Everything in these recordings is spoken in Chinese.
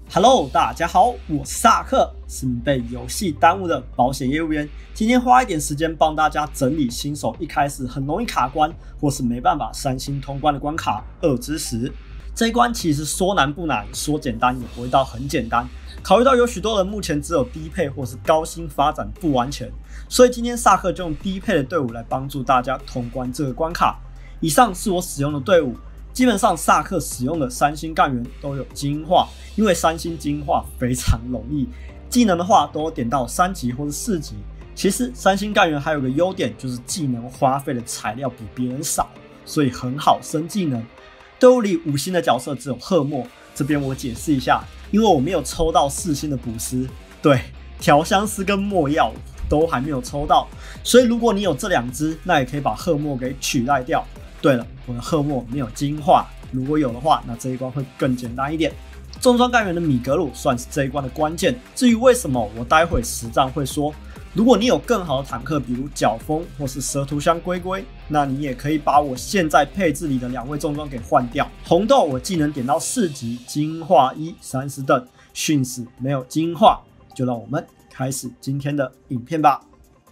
Hello， 大家好，我是萨克，是你被游戏耽误的保险业务员。今天花一点时间帮大家整理新手一开始很容易卡关，或是没办法3星通关的关卡2之10。这一关其实说难不难，说简单也不会到很简单。考虑到有许多人目前只有低配或是高薪发展不完全，所以今天萨克就用低配的队伍来帮助大家通关这个关卡。以上是我使用的队伍。基本上萨克使用的3星干员都有精化，因为3星精化非常容易。技能的话都有点到3级或是4级。其实3星干员还有个优点，就是技能花费的材料比别人少，所以很好升技能。队伍里5星的角色只有赫默，这边我解释一下，因为我没有抽到4星的补师，对，调香师跟墨药都还没有抽到，所以如果你有这2只，那也可以把赫默给取代掉。对了，我的赫默没有精化，如果有的话，那这一关会更简单一点。重装干员的米格鲁算是这一关的关键。至于为什么，我待会实战会说。如果你有更好的坦克，比如角风或是蛇图香龟龟，那你也可以把我现在配置里的2位重装给换掉。红豆我技能点到4级，精化1 30等，训死没有精化，就让我们开始今天的影片吧。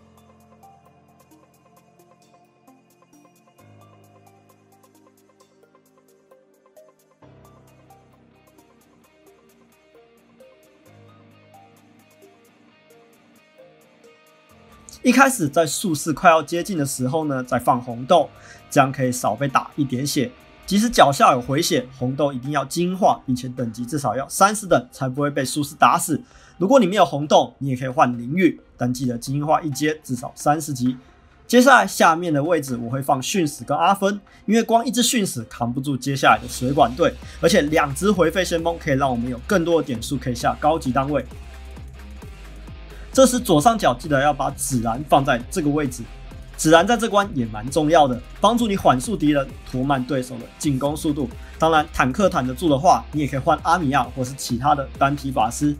一开始在术士快要接近的时候呢，再放红豆，这样可以少被打一点血。即使脚下有回血，红豆一定要精化，并且等级至少要30等，才不会被术士打死。如果你没有红豆，你也可以换淋浴，但记得精化1阶，至少30级。接下来下面的位置我会放训死跟阿芬，因为光一只训死扛不住接下来的水管队，而且2只回废先锋可以让我们有更多的点数可以下高级单位。这时左上角记得要把紫蓝放在这个位置，紫蓝在这关也蛮重要的，帮助你缓速敌人，拖慢对手的进攻速度。当然坦克坦得住的话，你也可以换阿米亚或是其他的单体法师。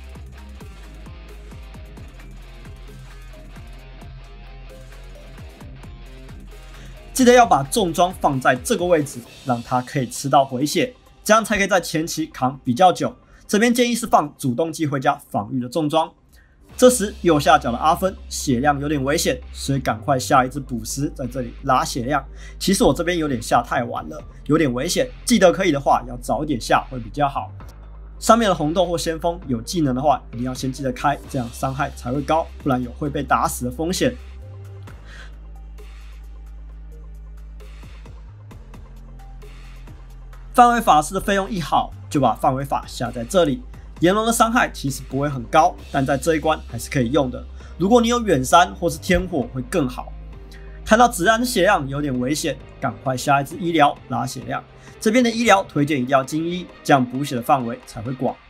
记得要把重装放在这个位置，让它可以吃到回血，这样才可以在前期扛比较久。这边建议是放主动机会加防御的重装。这时右下角的阿芬血量有点危险，所以赶快下一只补师在这里拉血量。其实我这边有点下太晚了，有点危险，记得可以的话要早一点下会比较好。上面的红豆或先锋有技能的话，一定要先记得开，这样伤害才会高，不然有会被打死的风险。范围法师的费用一好，就把范围法下在这里。炎龙的伤害其实不会很高，但在这一关还是可以用的。如果你有远山或是天火会更好。看到紫蓝的血量有点危险，赶快下一支医疗拉血量。这边的医疗推荐一定要精医，这样补血的范围才会广。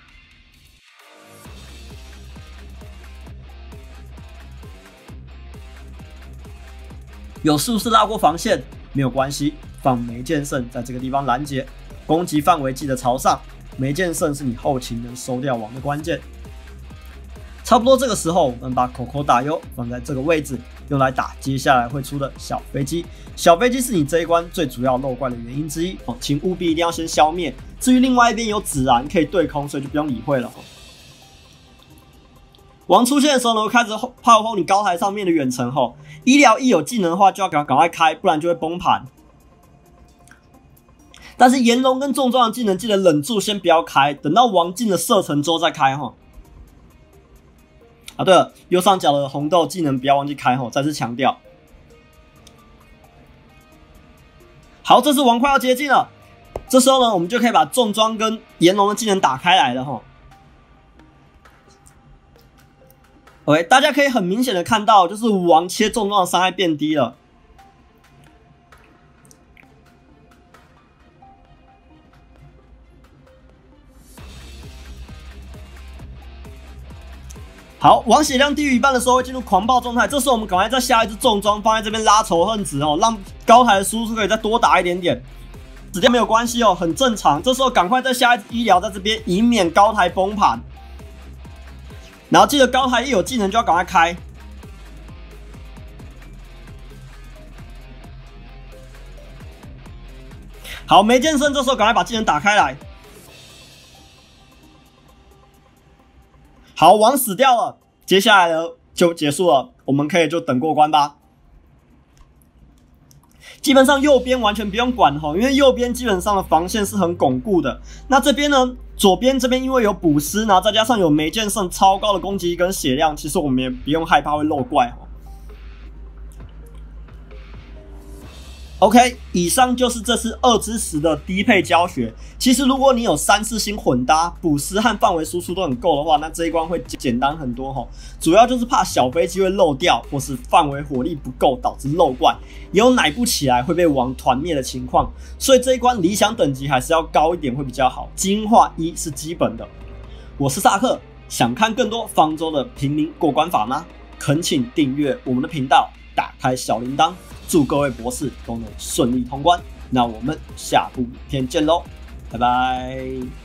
有术士拉过防线没有关系，放梅剑圣在这个地方拦截，攻击范围记得朝上。梅剑圣是你后勤能收掉王的关键。差不多这个时候，我们把口口打优放在这个位置，用来打接下来会出的小飞机。小飞机是你这一关最主要漏怪的原因之一，请务必一定要先消灭。至于另外一边有紫蓝可以对空，所以就不用理会了。王出现的时候呢，会开始炮轰你高台上面的远程后，医疗一有技能的话就要赶快开，不然就会崩盘。但是炎龙跟重装的技能记得忍住，先不要开，等到王进了射程之后再开哈。对了，右上角的红豆技能不要忘记开哈，再次强调。好，这次王快要接近了，这时候呢，我们就可以把重装跟炎龙的技能打开来了哈。OK， 大家可以很明显的看到，就是王切重装的伤害变低了。好，王血量低于1半的时候会进入狂暴状态，这时候我们赶快再下一只重装放在这边拉仇恨值哦，让高台的输出可以再多打一点点。死掉没有关系哦，很正常。这时候赶快再下一只医疗在这边，以免高台崩盘。然后记得高台一有技能就要赶快开。好，梅剑圣这时候赶快把技能打开来。 好，王死掉了，接下来呢就结束了，我们可以就等过关吧。基本上右边完全不用管吼，因为右边基本上的防线是很巩固的。那这边呢，左边这边因为有补师，然后再加上有梅剑圣超高的攻击力跟血量，其实我们也不用害怕会漏怪吼。OK， 以上就是这次2之10的低配教学。其实如果你有3、4星混搭，补师和范围输出都很够的话，那这一关会简单很多吼。主要就是怕小飞机会漏掉，或是范围火力不够导致漏怪，也有奶不起来会被王团灭的情况。所以这一关理想等级还是要高一点会比较好。精英化1是基本的。我是萨克，想看更多方舟的平民过关法吗？恳请订阅我们的频道，打开小铃铛。祝各位博士都能顺利通关，那我们下部影片见喽，拜拜。